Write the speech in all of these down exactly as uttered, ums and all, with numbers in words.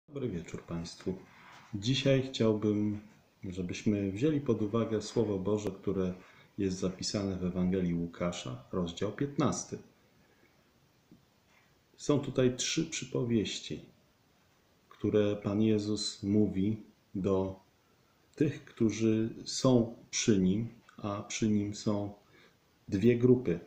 Dobry wieczór Państwu. Dzisiaj chciałbym, żebyśmy wzięli pod uwagę Słowo Boże, które jest zapisane w Ewangelii Łukasza, rozdział piętnasty. Są tutaj trzy przypowieści, które Pan Jezus mówi do tych, którzy są przy Nim, a przy Nim są dwie grupy.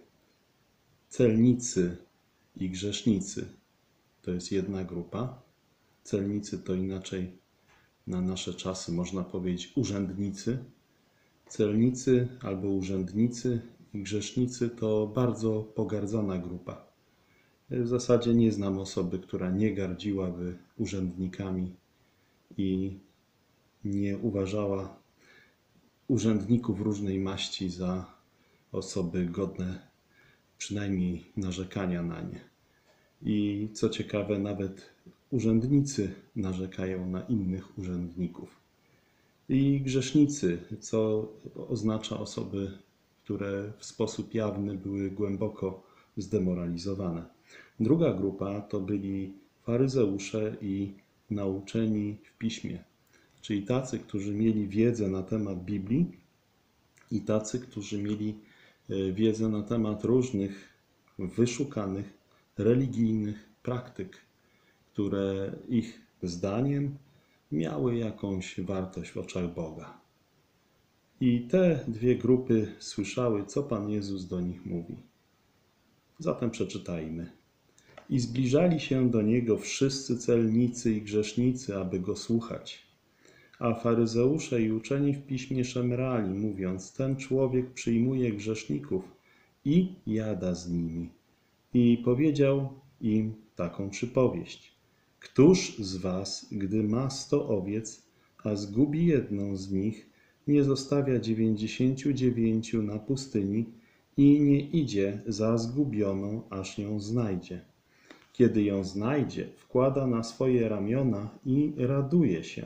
Celnicy i grzesznicy to jest jedna grupa. Celnicy to inaczej na nasze czasy można powiedzieć urzędnicy. Celnicy albo urzędnicy i grzesznicy to bardzo pogardzana grupa. W zasadzie nie znam osoby, która nie gardziłaby urzędnikami i nie uważała urzędników różnej maści za osoby godne przynajmniej narzekania na nie. I co ciekawe, nawet urzędnicy narzekają na innych urzędników. I grzesznicy, co oznacza osoby, które w sposób jawny były głęboko zdemoralizowane. Druga grupa to byli faryzeusze i nauczeni w piśmie, czyli tacy, którzy mieli wiedzę na temat Biblii i tacy, którzy mieli wiedzę na temat różnych wyszukanych, religijnych praktyk, które ich zdaniem miały jakąś wartość w oczach Boga. I te dwie grupy słyszały, co Pan Jezus do nich mówi. Zatem przeczytajmy. I zbliżali się do Niego wszyscy celnicy i grzesznicy, aby Go słuchać. A faryzeusze i uczeni w piśmie szemrali, mówiąc, ten człowiek przyjmuje grzeszników i jada z nimi. I powiedział im taką przypowieść. Któż z was, gdy ma sto owiec, a zgubi jedną z nich, nie zostawia dziewięćdziesięciu dziewięciu na pustyni i nie idzie za zgubioną, aż ją znajdzie? Kiedy ją znajdzie, wkłada na swoje ramiona i raduje się.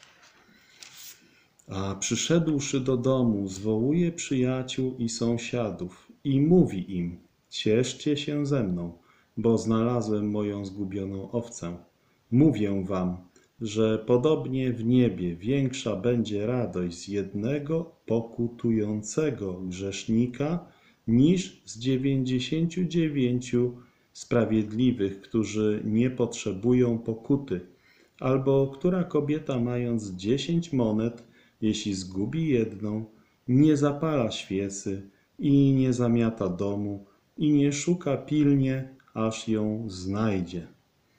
A przyszedłszy do domu, zwołuje przyjaciół i sąsiadów i mówi im, cieszcie się ze mną, bo znalazłem moją zgubioną owcę. Mówię wam, że podobnie w niebie większa będzie radość z jednego pokutującego grzesznika niż z dziewięćdziesięciu dziewięciu sprawiedliwych, którzy nie potrzebują pokuty. Albo która kobieta, mając dziesięć monet, jeśli zgubi jedną, nie zapala świecy i nie zamiata domu i nie szuka pilnie, aż ją znajdzie.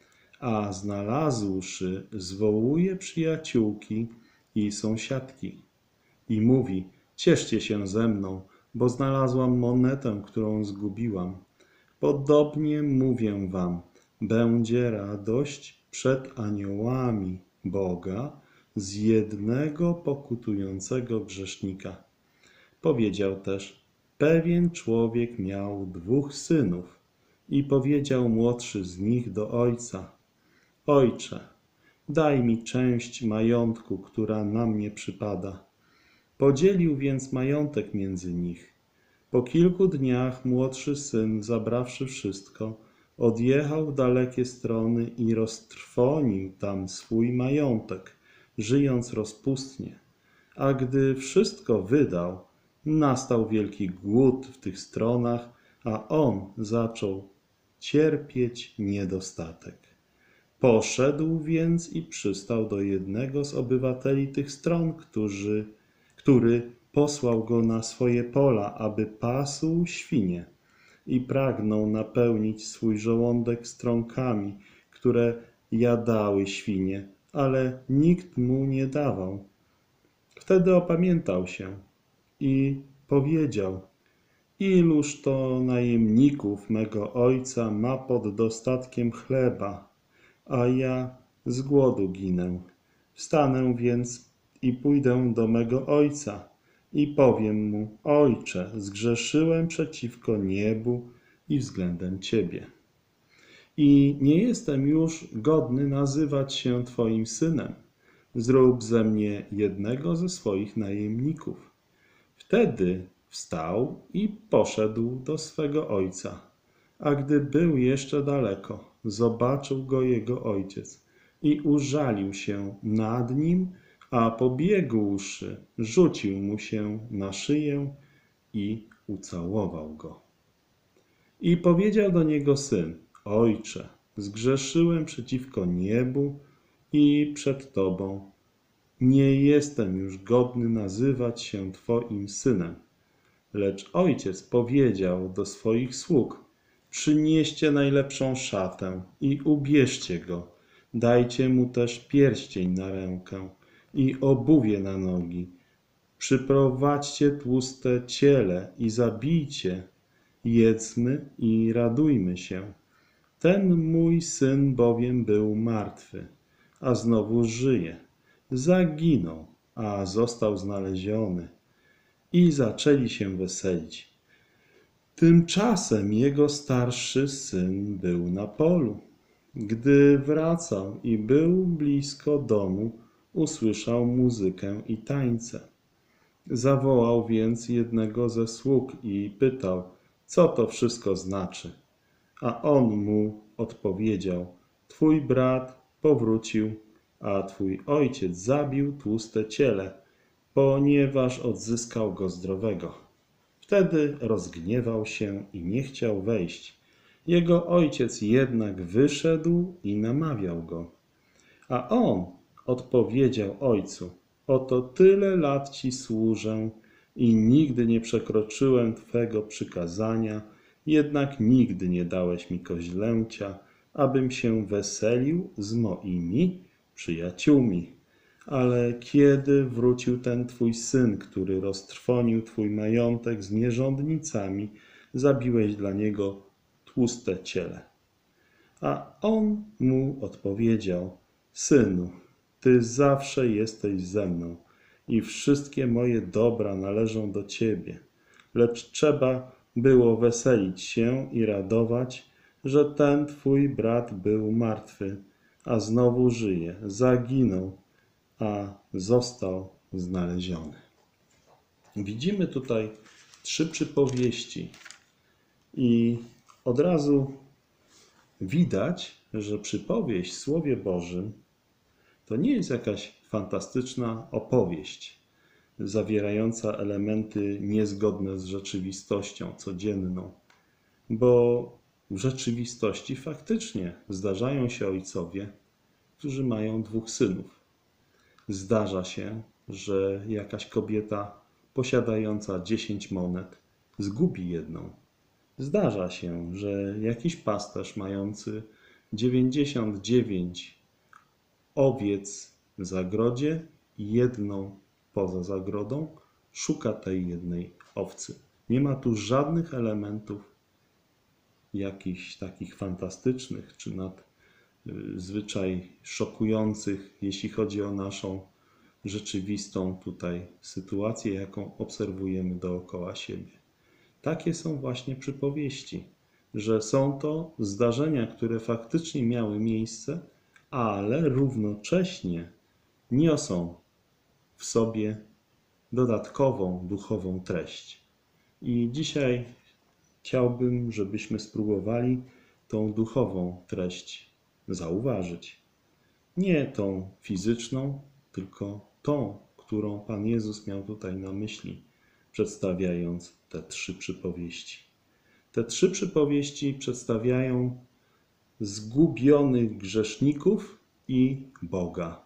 A znalazłszy, zwołuje przyjaciółki i sąsiadki i mówi, cieszcie się ze mną, bo znalazłam monetę, którą zgubiłam. Podobnie mówię wam, będzie radość przed aniołami Boga z jednego pokutującego grzesznika. Powiedział też, pewien człowiek miał dwóch synów i powiedział młodszy z nich do ojca, Ojcze, daj mi część majątku, która na mnie przypada. Podzielił więc majątek między nich. Po kilku dniach młodszy syn, zabrawszy wszystko, odjechał w dalekie strony i roztrwonił tam swój majątek, żyjąc rozpustnie. A gdy wszystko wydał, nastał wielki głód w tych stronach, a on zaczął cierpieć niedostatek. Poszedł więc i przystał do jednego z obywateli tych stron, którzy, który posłał go na swoje pola, aby pasł świnie i pragnął napełnić swój żołądek strąkami, które jadały świnie, ale nikt mu nie dawał. Wtedy opamiętał się i powiedział, iluż to najemników mego ojca ma pod dostatkiem chleba, a ja z głodu ginę. Wstanę więc i pójdę do mego ojca i powiem mu, ojcze, zgrzeszyłem przeciwko niebu i względem ciebie. I nie jestem już godny nazywać się twoim synem. Zrób ze mnie jednego ze swoich najemników. Wtedy wstał i poszedł do swego ojca. A gdy był jeszcze daleko, zobaczył go jego ojciec i użalił się nad nim, a pobiegłszy, rzucił mu się na szyję i ucałował go. I powiedział do niego syn: Ojcze, zgrzeszyłem przeciwko niebu i przed Tobą. Nie jestem już godny nazywać się Twoim synem. Lecz ojciec powiedział do swoich sług: Przynieście najlepszą szatę i ubierzcie go. Dajcie mu też pierścień na rękę i obuwie na nogi. Przyprowadźcie tłuste ciele i zabijcie. Jedzmy i radujmy się. Ten mój syn bowiem był martwy, a znowu żyje. Zaginął, a został znaleziony. I zaczęli się weselić. Tymczasem jego starszy syn był na polu. Gdy wracał i był blisko domu, usłyszał muzykę i tańce. Zawołał więc jednego ze sług i pytał, co to wszystko znaczy. A on mu odpowiedział: Twój brat powrócił, a twój ojciec zabił tłuste ciele, ponieważ odzyskał go zdrowego. Wtedy rozgniewał się i nie chciał wejść. Jego ojciec jednak wyszedł i namawiał go. A on odpowiedział ojcu: Oto tyle lat ci służę i nigdy nie przekroczyłem twego przykazania, jednak nigdy nie dałeś mi koźlęcia, abym się weselił z moimi przyjaciółmi. Ale kiedy wrócił ten twój syn, który roztrwonił twój majątek z nierządnicami, zabiłeś dla niego tłuste ciele. A on mu odpowiedział: Synu, ty zawsze jesteś ze mną i wszystkie moje dobra należą do ciebie. Lecz trzeba było weselić się i radować, że ten twój brat był martwy, a znowu żyje, zaginął, a został znaleziony. Widzimy tutaj trzy przypowieści i od razu widać, że przypowieść w Słowie Bożym to nie jest jakaś fantastyczna opowieść zawierająca elementy niezgodne z rzeczywistością codzienną, bo w rzeczywistości faktycznie zdarzają się ojcowie, którzy mają dwóch synów. Zdarza się, że jakaś kobieta posiadająca dziesięć monet zgubi jedną. Zdarza się, że jakiś pasterz mający dziewięćdziesiąt dziewięć owiec w zagrodzie i jedną poza zagrodą szuka tej jednej owcy. Nie ma tu żadnych elementów jakichś takich fantastycznych czy nadzwyczaj szokujących, jeśli chodzi o naszą rzeczywistą tutaj sytuację, jaką obserwujemy dookoła siebie. Takie są właśnie przypowieści, że są to zdarzenia, które faktycznie miały miejsce, ale równocześnie niosą w sobie dodatkową duchową treść. I dzisiaj chciałbym, żebyśmy spróbowali tą duchową treść zauważyć. Nie tą fizyczną, tylko tą, którą Pan Jezus miał tutaj na myśli, przedstawiając te trzy przypowieści. Te trzy przypowieści przedstawiają zgubionych grzeszników i Boga.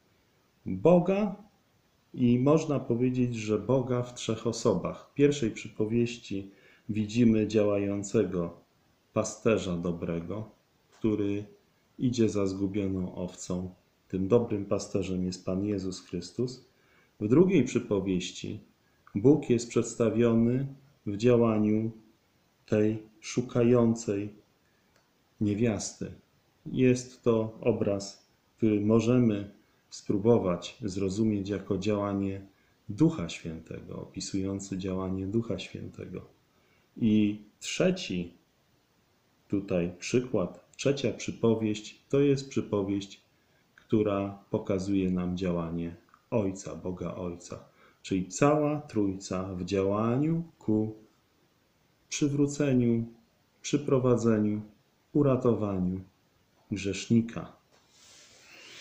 Boga i można powiedzieć, że Boga w trzech osobach. W pierwszej przypowieści widzimy działającego pasterza dobrego, który idzie za zgubioną owcą. Tym dobrym pasterzem jest Pan Jezus Chrystus. W drugiej przypowieści Bóg jest przedstawiony w działaniu tej szukającej niewiasty. Jest to obraz, który możemy spróbować zrozumieć jako działanie Ducha Świętego, opisujący działanie Ducha Świętego. I trzeci tutaj przykład, trzecia przypowieść, to jest przypowieść, która pokazuje nam działanie Ojca, Boga Ojca, czyli cała Trójca w działaniu ku przywróceniu, przyprowadzeniu, uratowaniu grzesznika.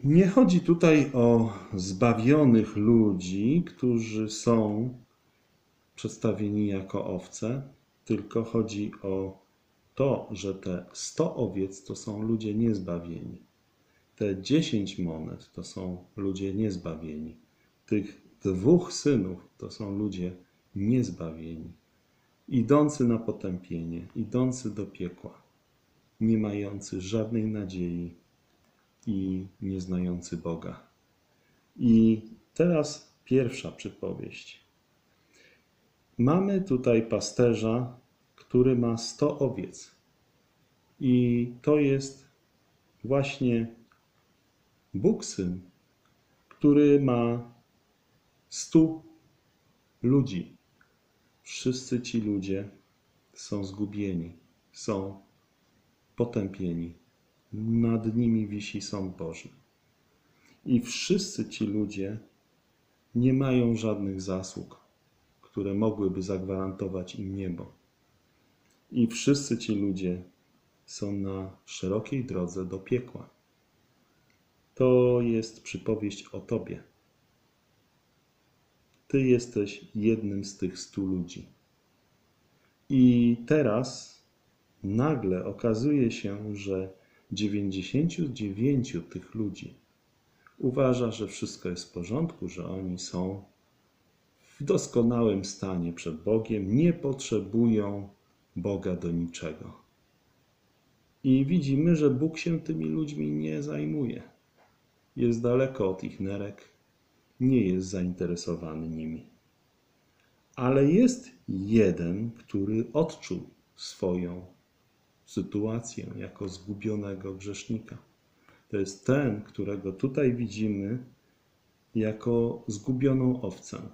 Nie chodzi tutaj o zbawionych ludzi, którzy są przedstawieni jako owce, tylko chodzi o to, że te sto owiec to są ludzie niezbawieni. Te dziesięć monet to są ludzie niezbawieni. Tych dwóch synów to są ludzie niezbawieni. Idący na potępienie, idący do piekła, nie mający żadnej nadziei i nie znający Boga. I teraz pierwsza przypowieść. Mamy tutaj pasterza, który ma sto owiec. I to jest właśnie Bóg Syn, który ma stu ludzi. Wszyscy ci ludzie są zgubieni, są potępieni. Nad nimi wisi sąd Boży. I wszyscy ci ludzie nie mają żadnych zasług, które mogłyby zagwarantować im niebo. I wszyscy ci ludzie są na szerokiej drodze do piekła. To jest przypowieść o Tobie. Ty jesteś jednym z tych stu ludzi. I teraz nagle okazuje się, że dziewięćdziesięciu dziewięciu tych ludzi uważa, że wszystko jest w porządku, że oni są w doskonałym stanie przed Bogiem, nie potrzebują Boga do niczego. I widzimy, że Bóg się tymi ludźmi nie zajmuje. Jest daleko od ich nerek, nie jest zainteresowany nimi. Ale jest jeden, który odczuł swoją sytuację jako zgubionego grzesznika. To jest ten, którego tutaj widzimy jako zgubioną owcę.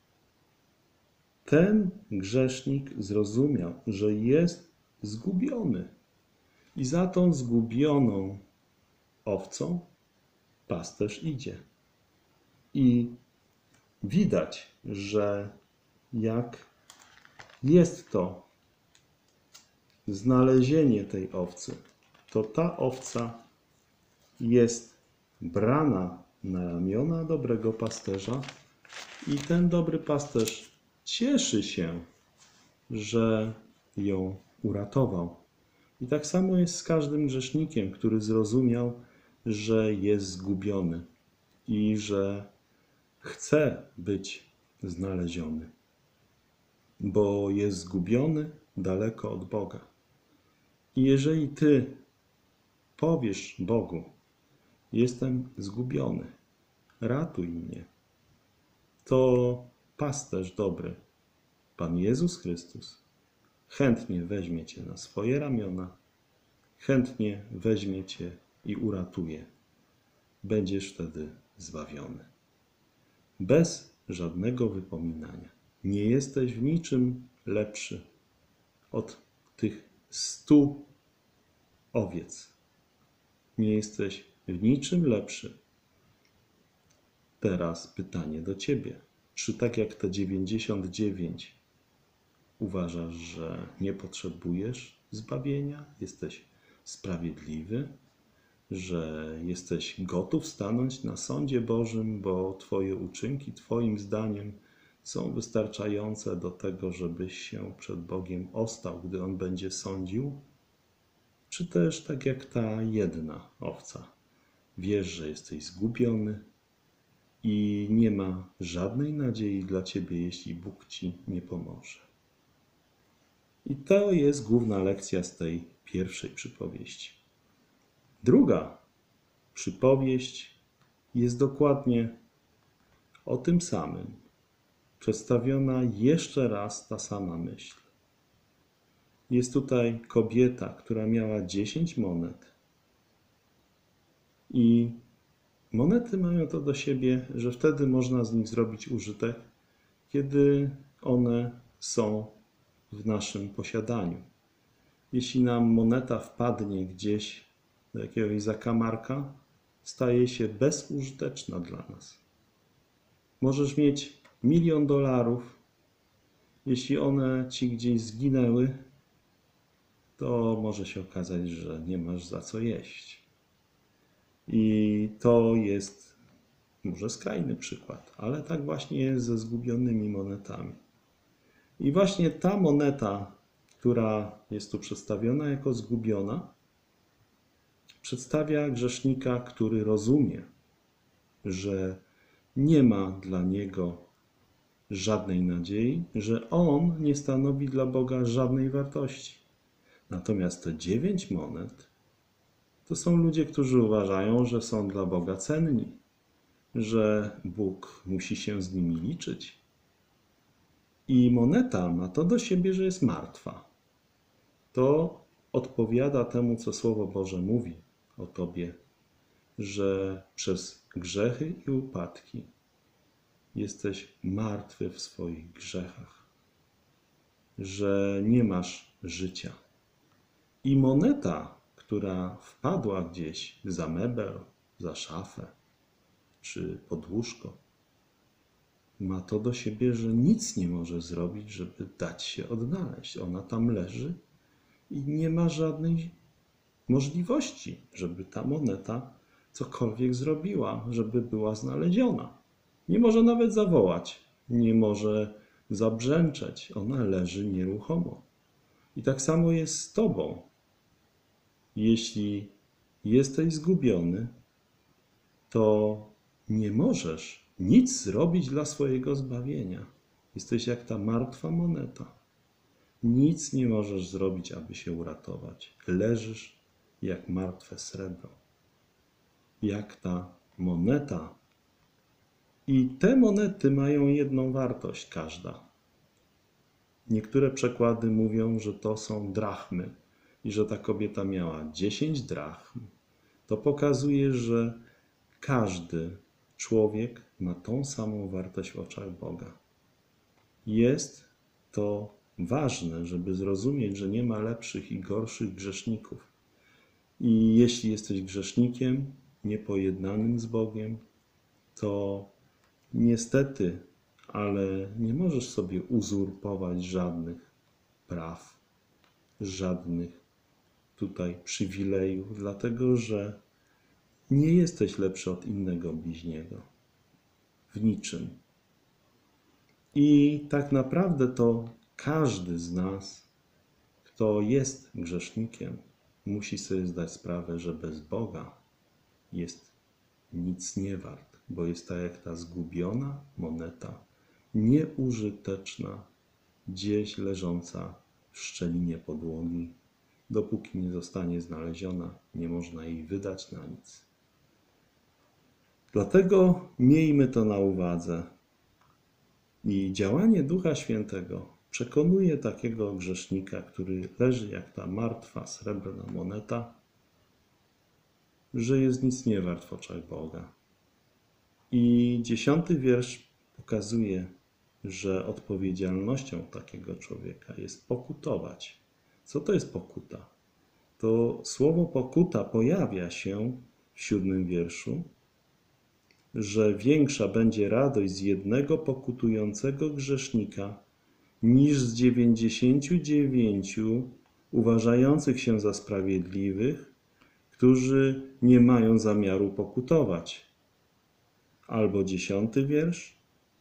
Ten grzesznik zrozumiał, że jest zgubiony. I za tą zgubioną owcą pasterz idzie. I widać, że jak jest to znalezienie tej owcy, to ta owca jest brana na ramiona dobrego pasterza i ten dobry pasterz cieszy się, że ją uratował. I tak samo jest z każdym grzesznikiem, który zrozumiał, że jest zgubiony i że chce być znaleziony, bo jest zgubiony daleko od Boga. I jeżeli ty powiesz Bogu, jestem zgubiony, ratuj mnie, to pasterz dobry, Pan Jezus Chrystus, chętnie weźmie cię na swoje ramiona, chętnie weźmie cię i uratuje. Będziesz wtedy zbawiony. Bez żadnego wypominania. Nie jesteś w niczym lepszy od tych stu owiec. Nie jesteś w niczym lepszy. Teraz pytanie do ciebie. Czy tak jak te dziewięćdziesiąt dziewięć uważasz, że nie potrzebujesz zbawienia? Jesteś sprawiedliwy? Że jesteś gotów stanąć na sądzie Bożym, bo twoje uczynki, twoim zdaniem, są wystarczające do tego, żebyś się przed Bogiem ostał, gdy On będzie sądził? Czy też tak jak ta jedna owca, wiesz, że jesteś zgubiony i nie ma żadnej nadziei dla ciebie, jeśli Bóg ci nie pomoże? I to jest główna lekcja z tej pierwszej przypowieści. Druga przypowieść jest dokładnie o tym samym. Przedstawiona jeszcze raz ta sama myśl. Jest tutaj kobieta, która miała dziesięć monet. I monety mają to do siebie, że wtedy można z nich zrobić użytek, kiedy one są w naszym posiadaniu. Jeśli nam moneta wpadnie gdzieś do jakiegoś zakamarka, staje się bezużyteczna dla nas. Możesz mieć milion dolarów, jeśli one ci gdzieś zginęły, to może się okazać, że nie masz za co jeść. I to jest może skrajny przykład, ale tak właśnie jest ze zgubionymi monetami. I właśnie ta moneta, która jest tu przedstawiona jako zgubiona, przedstawia grzesznika, który rozumie, że nie ma dla niego żadnej nadziei, że on nie stanowi dla Boga żadnej wartości. Natomiast te dziewięć monet to są ludzie, którzy uważają, że są dla Boga cenni, że Bóg musi się z nimi liczyć. I moneta ma to do siebie, że jest martwa. To odpowiada temu, co Słowo Boże mówi o Tobie, że przez grzechy i upadki jesteś martwy w swoich grzechach, że nie masz życia. I moneta, która wpadła gdzieś za mebel, za szafę czy pod łóżko, ma to do siebie, że nic nie może zrobić, żeby dać się odnaleźć. Ona tam leży i nie ma żadnej możliwości, żeby ta moneta cokolwiek zrobiła, żeby była znaleziona. Nie może nawet zawołać, nie może zabrzęczeć. Ona leży nieruchomo. I tak samo jest z Tobą. Jeśli jesteś zgubiony, to nie możesz nic zrobić dla swojego zbawienia. Jesteś jak ta martwa moneta. Nic nie możesz zrobić, aby się uratować. Leżysz jak martwe srebro. Jak ta moneta. I te monety mają jedną wartość, każda. Niektóre przekłady mówią, że to są drachmy i że ta kobieta miała dziesięć drachm. To pokazuje, że każdy człowiek ma tą samą wartość w oczach Boga. Jest to ważne, żeby zrozumieć, że nie ma lepszych i gorszych grzeszników. I jeśli jesteś grzesznikiem, niepojednanym z Bogiem, to niestety, ale nie możesz sobie uzurpować żadnych praw, żadnych tutaj przywilejów, dlatego że nie jesteś lepszy od innego bliźniego. W niczym. I tak naprawdę to każdy z nas, kto jest grzesznikiem, musi sobie zdać sprawę, że bez Boga jest nic nie wart, bo jest tak jak ta zgubiona moneta, nieużyteczna, gdzieś leżąca w szczelinie podłogi. Dopóki nie zostanie znaleziona, nie można jej wydać na nic. Dlatego miejmy to na uwadze. I działanie Ducha Świętego przekonuje takiego grzesznika, który leży jak ta martwa srebrna moneta, że jest nic nie wart w oczach Boga. I dziesiąty wiersz pokazuje, że odpowiedzialnością takiego człowieka jest pokutować. Co to jest pokuta? To słowo pokuta pojawia się w siódmym wierszu, że większa będzie radość z jednego pokutującego grzesznika niż z dziewięćdziesięciu dziewięciu uważających się za sprawiedliwych, którzy nie mają zamiaru pokutować. Albo dziesiąty wiersz.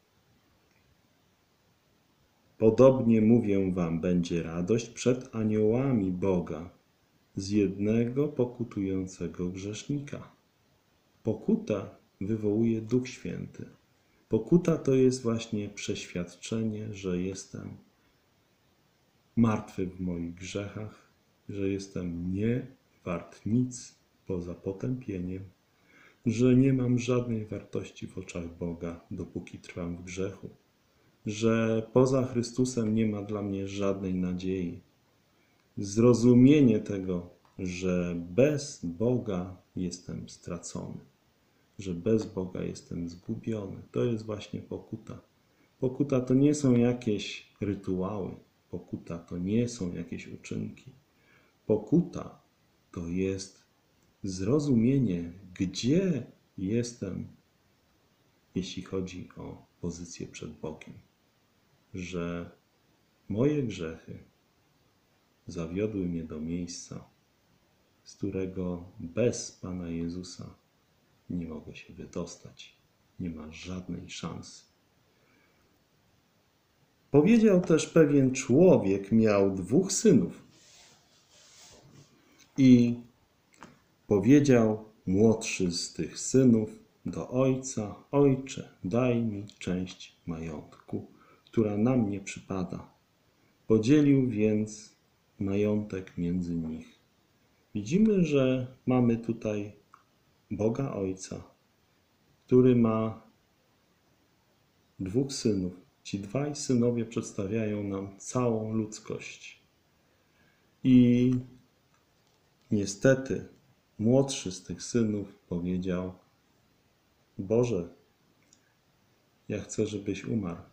Podobnie mówię wam, będzie radość przed aniołami Boga z jednego pokutującego grzesznika. Pokuta wywołuje Duch Święty. Pokuta to jest właśnie przeświadczenie, że jestem martwy w moich grzechach, że jestem nie wart nic poza potępieniem, że nie mam żadnej wartości w oczach Boga, dopóki trwam w grzechu, że poza Chrystusem nie ma dla mnie żadnej nadziei. Zrozumienie tego, że bez Boga jestem stracony, że bez Boga jestem zgubiony. To jest właśnie pokuta. Pokuta to nie są jakieś rytuały. Pokuta to nie są jakieś uczynki. Pokuta to jest zrozumienie, gdzie jestem, jeśli chodzi o pozycję przed Bogiem. Że moje grzechy zawiodły mnie do miejsca, z którego bez Pana Jezusa nie mogę się wydostać. Nie ma żadnej szansy. Powiedział też pewien człowiek, miał dwóch synów. I powiedział młodszy z tych synów do ojca: Ojcze, daj mi część majątku, która na mnie przypada. Podzielił więc majątek między nich. Widzimy, że mamy tutaj Boga Ojca, który ma dwóch synów. Ci dwaj synowie przedstawiają nam całą ludzkość. I niestety młodszy z tych synów powiedział: Boże, ja chcę, żebyś umarł.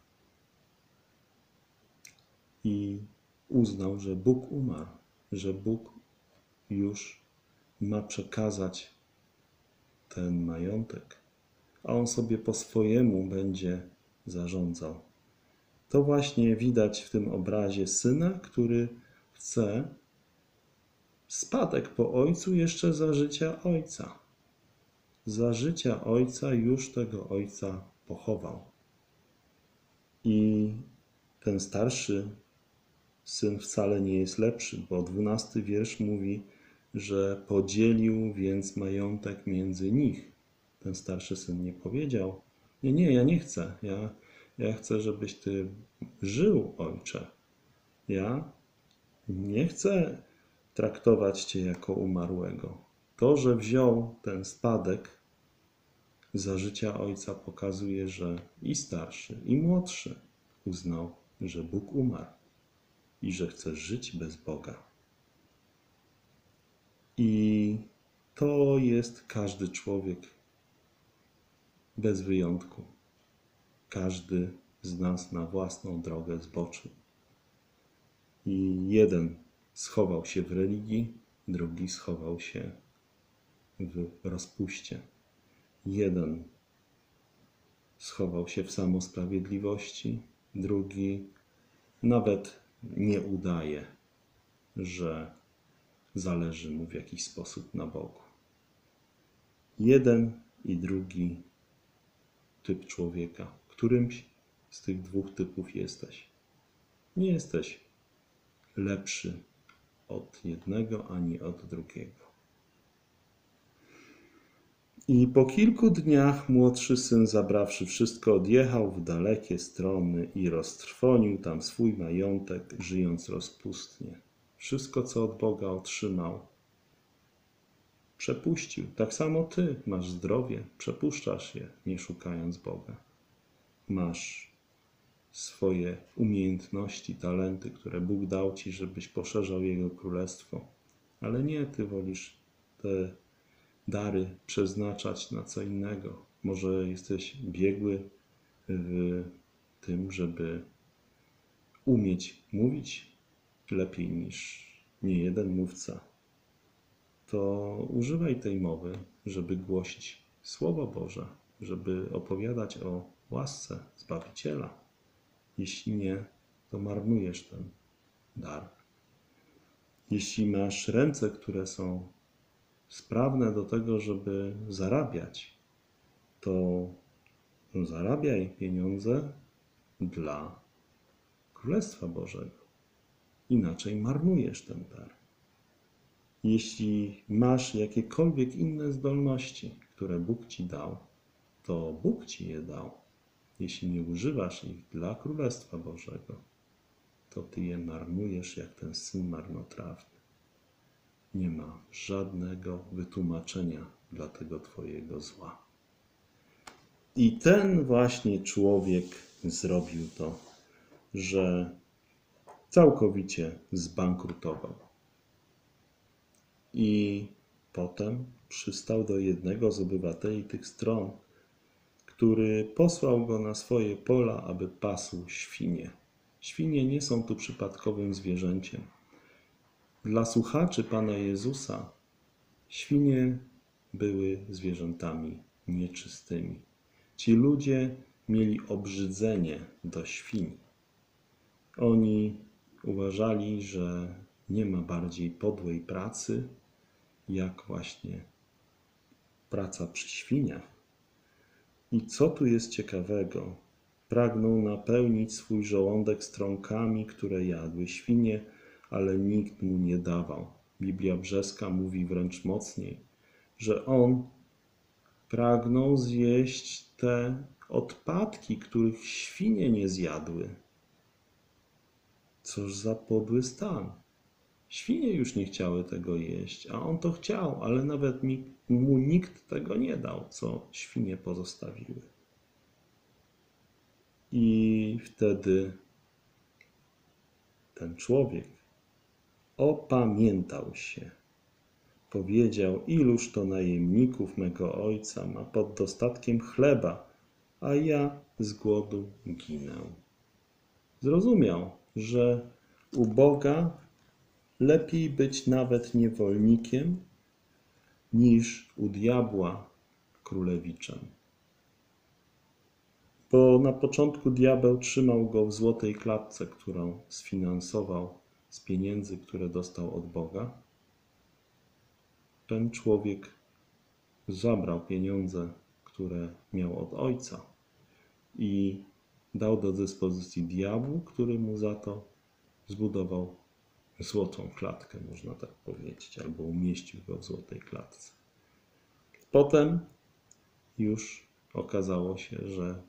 I uznał, że Bóg umarł, że Bóg już ma przekazać ten majątek, a on sobie po swojemu będzie zarządzał. To właśnie widać w tym obrazie syna, który chce spadek po ojcu jeszcze za życia ojca. Za życia ojca już tego ojca pochował. I ten starszy syn wcale nie jest lepszy, bo dwunasty wiersz mówi, że podzielił więc majątek między nich. Ten starszy syn nie powiedział: Nie, nie, ja nie chcę. Ja, ja chcę, żebyś ty żył, ojcze. Ja nie chcę traktować cię jako umarłego. To, że wziął ten spadek za życia ojca, pokazuje, że i starszy, i młodszy uznał, że Bóg umarł i że chce żyć bez Boga. I to jest każdy człowiek bez wyjątku. Każdy z nas na własną drogę zboczył. I jeden schował się w religii, drugi schował się w rozpuście. Jeden schował się w samosprawiedliwości, drugi nawet nie udaje, że zależy mu w jakiś sposób na Bogu. Jeden i drugi typ człowieka. Którymś z tych dwóch typów jesteś. Nie jesteś lepszy od jednego ani od drugiego. I po kilku dniach młodszy syn, zabrawszy wszystko, odjechał w dalekie strony i roztrwonił tam swój majątek, żyjąc rozpustnie. Wszystko, co od Boga otrzymał, przepuścił. Tak samo ty masz zdrowie, przepuszczasz je, nie szukając Boga. Masz swoje umiejętności, talenty, które Bóg dał ci, żebyś poszerzał Jego królestwo. Ale nie, ty wolisz te dary przeznaczać na co innego. Może jesteś biegły w tym, żeby umieć mówić lepiej niż niejeden mówca. To używaj tej mowy, żeby głosić Słowo Boże, żeby opowiadać o łasce Zbawiciela. Jeśli nie, to marnujesz ten dar. Jeśli masz ręce, które są sprawne do tego, żeby zarabiać, to zarabiaj pieniądze dla Królestwa Bożego. Inaczej marnujesz ten dar. Jeśli masz jakiekolwiek inne zdolności, które Bóg ci dał, to Bóg ci je dał. Jeśli nie używasz ich dla Królestwa Bożego, to ty je marnujesz jak ten syn marnotrawny. Nie ma żadnego wytłumaczenia dla tego twojego zła. I ten właśnie człowiek zrobił to, że całkowicie zbankrutował. I potem przystał do jednego z obywateli tych stron, który posłał go na swoje pola, aby pasł świnie. Świnie nie są tu przypadkowym zwierzęciem. Dla słuchaczy Pana Jezusa świnie były zwierzętami nieczystymi. Ci ludzie mieli obrzydzenie do świń. Oni uważali, że nie ma bardziej podłej pracy, jak właśnie praca przy świniach. I co tu jest ciekawego? Pragnął napełnić swój żołądek strąkami, które jadły świnie, ale nikt mu nie dawał. Biblia brzeska mówi wręcz mocniej, że on pragnął zjeść te odpadki, których świnie nie zjadły. Cóż za podły stan. Świnie już nie chciały tego jeść, a on to chciał, ale nawet mu nikt tego nie dał, co świnie pozostawiły. I wtedy ten człowiek opamiętał się. Powiedział, iluż to najemników mego ojca ma pod dostatkiem chleba, a ja z głodu ginę. Zrozumiał, że u Boga lepiej być nawet niewolnikiem, niż u diabła królewiczem. Bo na początku diabeł trzymał go w złotej klatce, którą sfinansował z pieniędzy, które dostał od Boga. Ten człowiek zabrał pieniądze, które miał od ojca i dał do dyspozycji diabłu, który mu za to zbudował złotą klatkę, można tak powiedzieć, albo umieścił go w złotej klatce. Potem już okazało się, że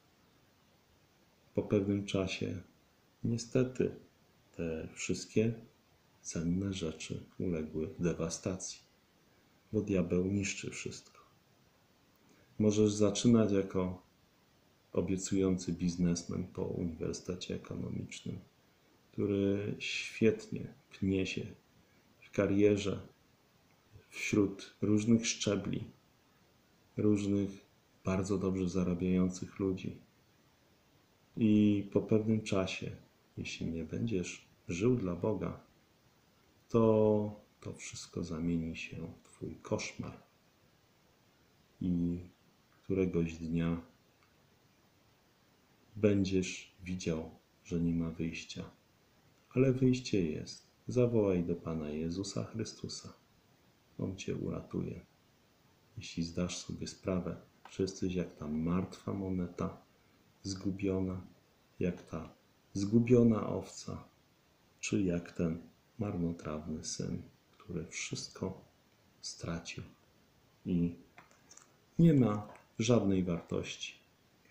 po pewnym czasie niestety te wszystkie cenne rzeczy uległy dewastacji, bo diabeł niszczy wszystko. Możesz zaczynać jako obiecujący biznesmen po Uniwersytecie Ekonomicznym, który świetnie pnie się w karierze wśród różnych szczebli, różnych bardzo dobrze zarabiających ludzi. I po pewnym czasie, jeśli nie będziesz żył dla Boga, to to wszystko zamieni się w twój koszmar. I któregoś dnia będziesz widział, że nie ma wyjścia. Ale wyjście jest. Zawołaj do Pana Jezusa Chrystusa. On cię uratuje. Jeśli zdasz sobie sprawę, że jesteś jak ta martwa moneta, zgubiona, jak ta zgubiona owca, czy jak ten marnotrawny syn, który wszystko stracił i nie ma żadnej wartości.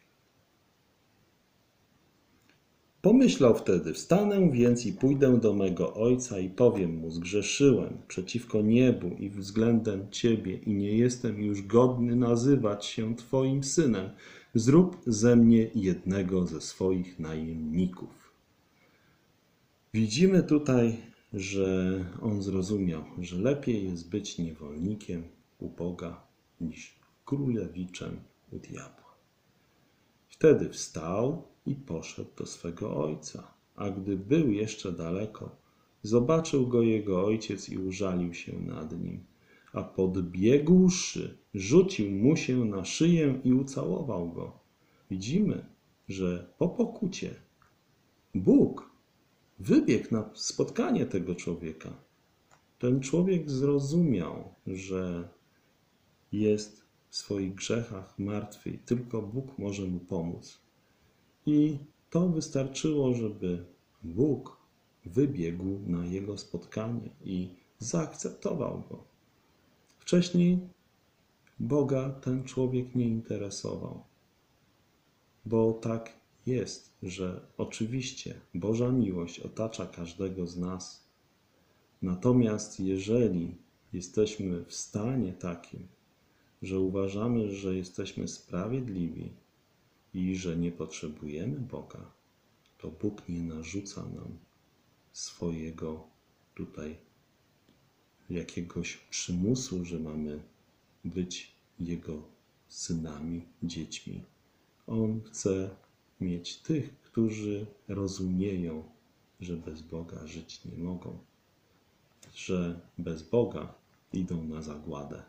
Pomyślał wtedy, wstanę więc i pójdę do mego ojca i powiem mu, zgrzeszyłem przeciwko niebu i względem Ciebie i nie jestem już godny nazywać się Twoim synem. Zrób ze mnie jednego ze swoich najemników. Widzimy tutaj, że on zrozumiał, że lepiej jest być niewolnikiem u Boga niż królewiczem u diabła. Wtedy wstał i poszedł do swego ojca, a gdy był jeszcze daleko, zobaczył go jego ojciec i użalił się nad nim, a podbiegłszy, rzucił mu się na szyję i ucałował go. Widzimy, że po pokucie Bóg wybiegł na spotkanie tego człowieka. Ten człowiek zrozumiał, że jest w swoich grzechach martwy i tylko Bóg może mu pomóc. I to wystarczyło, żeby Bóg wybiegł na jego spotkanie i zaakceptował go. Wcześniej Boga ten człowiek nie interesował, bo tak jest, że oczywiście Boża miłość otacza każdego z nas. Natomiast jeżeli jesteśmy w stanie takim, że uważamy, że jesteśmy sprawiedliwi i że nie potrzebujemy Boga, to Bóg nie narzuca nam swojego tutaj jakiegoś przymusu, że mamy być Jego synami, dziećmi. On chce mieć tych, którzy rozumieją, że bez Boga żyć nie mogą, że bez Boga idą na zagładę.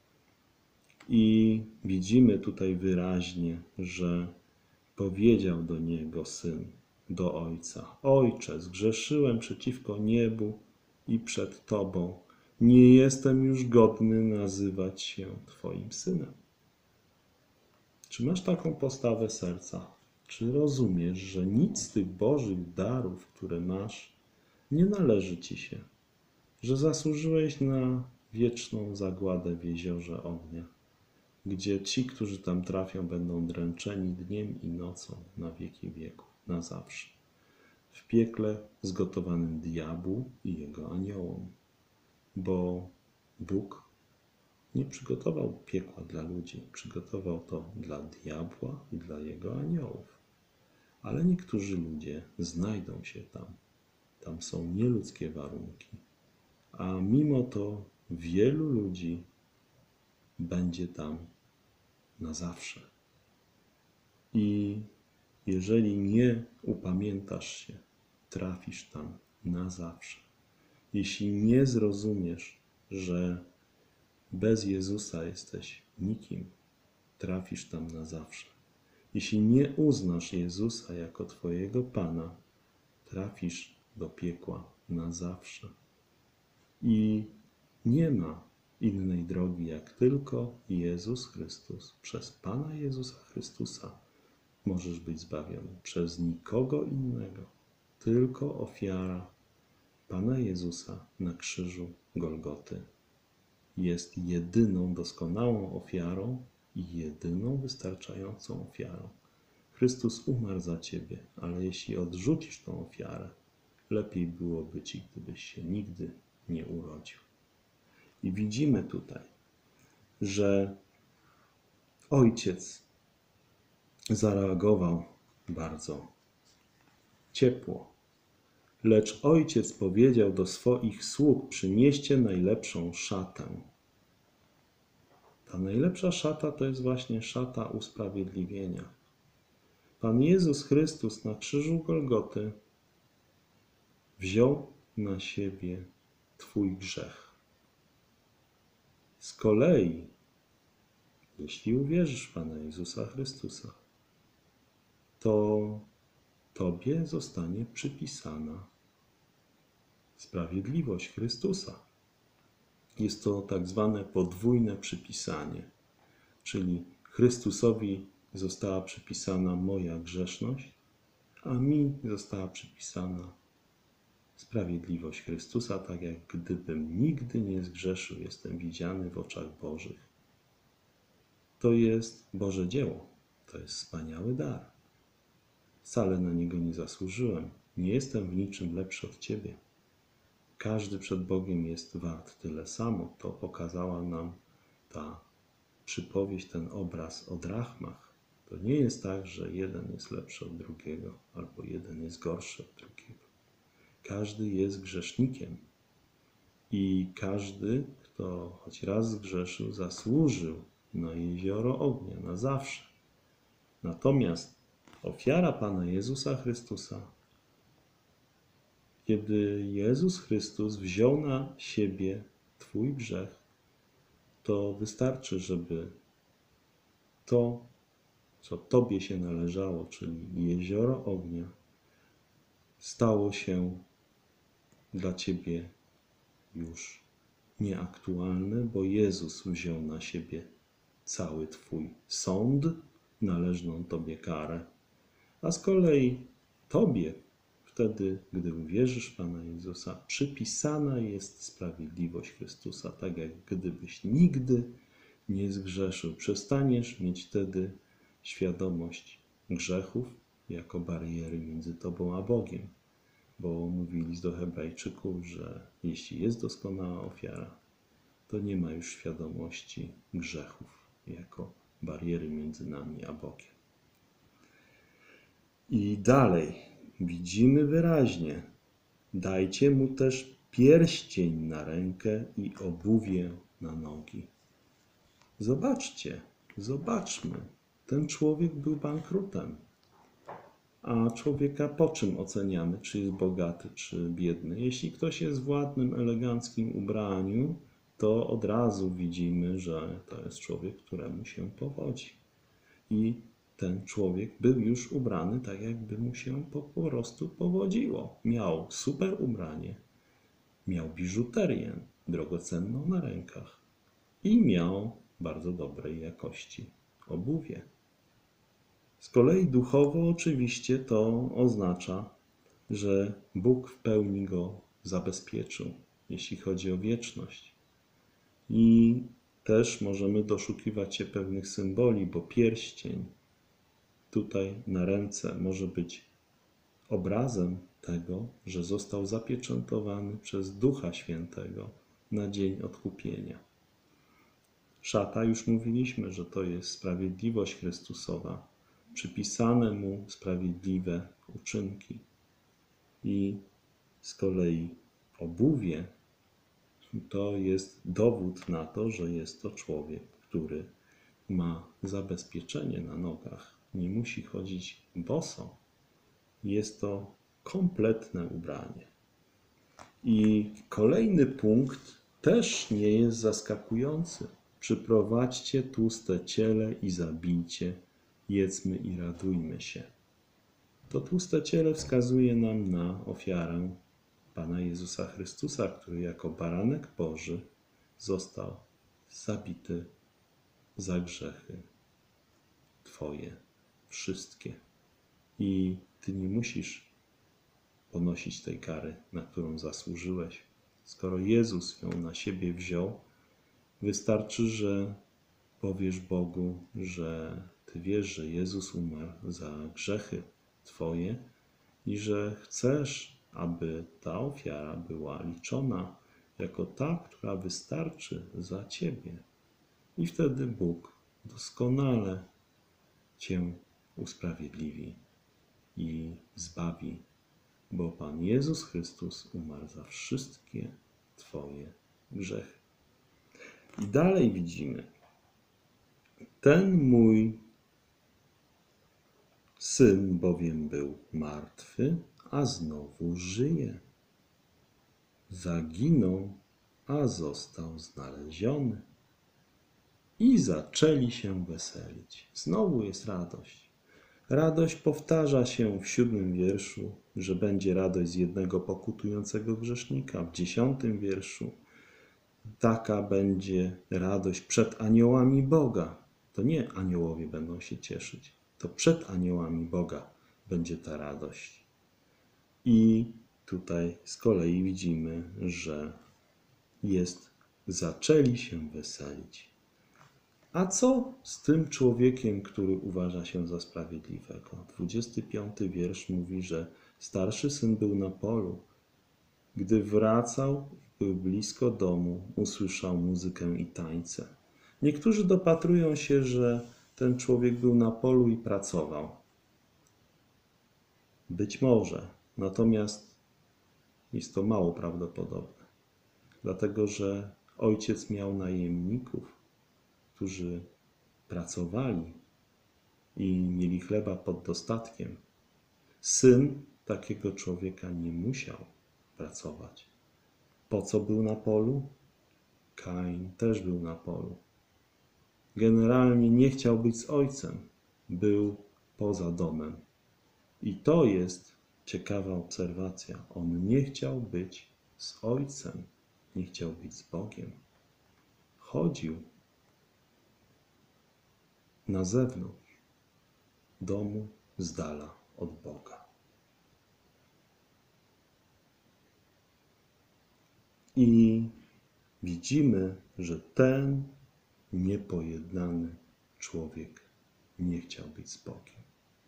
I widzimy tutaj wyraźnie, że powiedział do niego syn, do ojca: Ojcze, zgrzeszyłem przeciwko niebu i przed Tobą Nie jestem już godny nazywać się Twoim synem. Czy masz taką postawę serca? Czy rozumiesz, że nic z tych Bożych darów, które masz, nie należy Ci się? Że zasłużyłeś na wieczną zagładę w jeziorze ognia, gdzie ci, którzy tam trafią, będą dręczeni dniem i nocą na wieki wieków, na zawsze. W piekle zgotowanym diabłu i jego aniołom. Bo Bóg nie przygotował piekła dla ludzi, przygotował to dla diabła i dla jego aniołów. Ale niektórzy ludzie znajdą się tam. Tam są nieludzkie warunki. A mimo to wielu ludzi będzie tam na zawsze. I jeżeli nie upamiętasz się, trafisz tam na zawsze. Jeśli nie zrozumiesz, że bez Jezusa jesteś nikim, trafisz tam na zawsze. Jeśli nie uznasz Jezusa jako Twojego Pana, trafisz do piekła na zawsze. I nie ma innej drogi, jak tylko Jezus Chrystus. Przez Pana Jezusa Chrystusa możesz być zbawiony. Przez nikogo innego. Tylko ofiara Pana Jezusa na krzyżu Golgoty jest jedyną doskonałą ofiarą i jedyną wystarczającą ofiarą. Chrystus umarł za Ciebie, ale jeśli odrzucisz tą ofiarę, lepiej byłoby Ci, gdybyś się nigdy nie urodził. I widzimy tutaj, że ojciec zareagował bardzo ciepło. Lecz ojciec powiedział do swoich sług: przynieście najlepszą szatę. Ta najlepsza szata to jest właśnie szata usprawiedliwienia. Pan Jezus Chrystus na krzyżu Golgoty wziął na siebie Twój grzech. Z kolei, jeśli uwierzysz w Pana Jezusa Chrystusa, to Tobie zostanie przypisana sprawiedliwość Chrystusa. Jest to tak zwane podwójne przypisanie, czyli Chrystusowi została przypisana moja grzeszność, a mi została przypisana sprawiedliwość Chrystusa, tak jak gdybym nigdy nie zgrzeszył, jestem widziany w oczach Bożych. To jest Boże dzieło, to jest wspaniały dar. Wcale na niego nie zasłużyłem, nie jestem w niczym lepszy od Ciebie. Każdy przed Bogiem jest wart tyle samo. To pokazała nam ta przypowieść, ten obraz o drachmach. To nie jest tak, że jeden jest lepszy od drugiego, albo jeden jest gorszy od drugiego. Każdy jest grzesznikiem i każdy, kto choć raz zgrzeszył, zasłużył na jezioro ognia, na zawsze. Natomiast ofiara Pana Jezusa Chrystusa, kiedy Jezus Chrystus wziął na siebie Twój grzech, to wystarczy, żeby to, co Tobie się należało, czyli jezioro ognia, stało się dla Ciebie już nieaktualne, bo Jezus wziął na siebie cały Twój sąd, należną Tobie karę. A z kolei Tobie, wtedy, gdy uwierzysz w Pana Jezusa, przypisana jest sprawiedliwość Chrystusa, tak jak gdybyś nigdy nie zgrzeszył. Przestaniesz mieć wtedy świadomość grzechów jako bariery między Tobą a Bogiem. Bo mówi list do Hebrajczyków, że jeśli jest doskonała ofiara, to nie ma już świadomości grzechów jako bariery między nami a Bogiem. I dalej widzimy wyraźnie: dajcie mu też pierścień na rękę i obuwie na nogi. Zobaczcie, zobaczmy. Ten człowiek był bankrutem. A człowieka po czym oceniamy, czy jest bogaty, czy biedny? Jeśli ktoś jest w ładnym, eleganckim ubraniu, to od razu widzimy, że to jest człowiek, któremu się powodzi. I ten człowiek był już ubrany tak, jakby mu się po, prostu powodziło. Miał super ubranie, miał biżuterię, drogocenną na rękach i miał bardzo dobrej jakości obuwie. Z kolei duchowo oczywiście to oznacza, że Bóg w pełni go zabezpieczył, jeśli chodzi o wieczność. I też możemy doszukiwać się pewnych symboli, bo pierścień tutaj na ręce może być obrazem tego, że został zapieczętowany przez Ducha Świętego na dzień odkupienia. Szata, już mówiliśmy, że to jest sprawiedliwość Chrystusowa, przypisane mu sprawiedliwe uczynki. I z kolei obuwie to jest dowód na to, że jest to człowiek, który ma zabezpieczenie na nogach, nie musi chodzić boso. Jest to kompletne ubranie. I kolejny punkt też nie jest zaskakujący. Przyprowadźcie tłuste ciele i zabijcie, jedzmy i radujmy się. To tłuste ciele wskazuje nam na ofiarę Pana Jezusa Chrystusa, który jako baranek Boży został zabity za grzechy Twoje, wszystkie. I Ty nie musisz ponosić tej kary, na którą zasłużyłeś. Skoro Jezus ją na siebie wziął, wystarczy, że powiesz Bogu, że Ty wiesz, że Jezus umarł za grzechy Twoje i że chcesz, aby ta ofiara była liczona jako ta, która wystarczy za Ciebie. I wtedy Bóg doskonale Cię usprawiedliwi i zbawi, bo Pan Jezus Chrystus umarł za wszystkie Twoje grzechy. I dalej widzimy, ten mój syn bowiem był martwy, a znowu żyje. Zaginął, a został znaleziony. I zaczęli się weselić. Znowu jest radość. Radość powtarza się w siódmym wierszu, że będzie radość z jednego pokutującego grzesznika. W dziesiątym wierszu taka będzie radość przed aniołami Boga. To nie aniołowie będą się cieszyć, to przed aniołami Boga będzie ta radość. I tutaj z kolei widzimy, że jest, zaczęli się weselić. A co z tym człowiekiem, który uważa się za sprawiedliwego? dwudziesty piąty wiersz mówi, że starszy syn był na polu. Gdy wracał, był blisko domu, usłyszał muzykę i tańce. Niektórzy dopatrują się, że ten człowiek był na polu i pracował. Być może, natomiast jest to mało prawdopodobne, dlatego że ojciec miał najemników, którzy pracowali i mieli chleba pod dostatkiem. Syn takiego człowieka nie musiał pracować. Po co był na polu? Kain też był na polu. Generalnie nie chciał być z ojcem, był poza domem. I to jest ciekawa obserwacja. On nie chciał być z ojcem, nie chciał być z Bogiem. Chodził na zewnątrz domu, z dala od Boga. I widzimy, że ten niepojednany człowiek nie chciał być z Bogiem.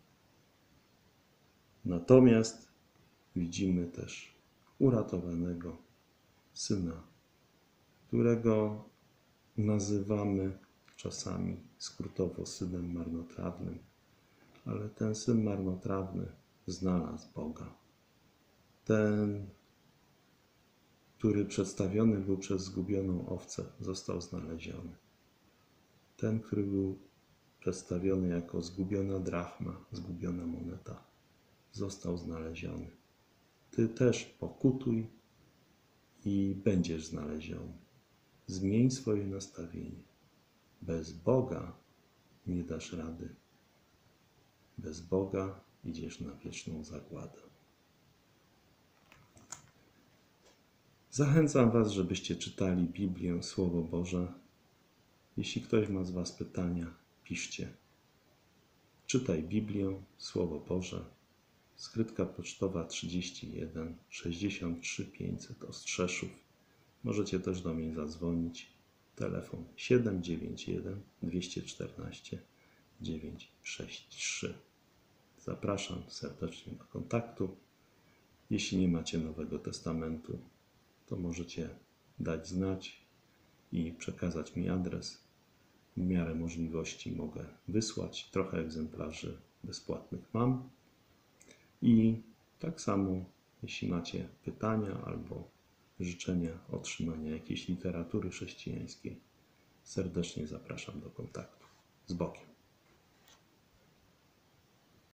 Natomiast widzimy też uratowanego syna, którego nazywamy czasami skrótowo synem marnotrawnym, ale ten syn marnotrawny znalazł Boga. Ten, który przedstawiony był przez zgubioną owcę, został znaleziony. Ten, który był przedstawiony jako zgubiona drachma, zgubiona moneta, został znaleziony. Ty też pokutuj i będziesz znaleziony. Zmień swoje nastawienie. Bez Boga nie dasz rady. Bez Boga idziesz na wieczną zagładę. Zachęcam Was, żebyście czytali Biblię, Słowo Boże. Jeśli ktoś ma z Was pytania, piszcie. Czytaj Biblię, Słowo Boże. Skrytka pocztowa trzydzieści jeden sześćdziesiąt trzy pięćset Ostrzeszów. Możecie też do mnie zadzwonić. Telefon siedem dziewięć jeden dwieście czternaście dziewięćset sześćdziesiąt trzy. Zapraszam serdecznie do kontaktu. Jeśli nie macie Nowego Testamentu, to możecie dać znać i przekazać mi adres. W miarę możliwości mogę wysłać. Trochę egzemplarzy bezpłatnych mam. I tak samo, jeśli macie pytania albo życzenia otrzymania jakiejś literatury chrześcijańskiej, serdecznie zapraszam do kontaktu. Z Bogiem.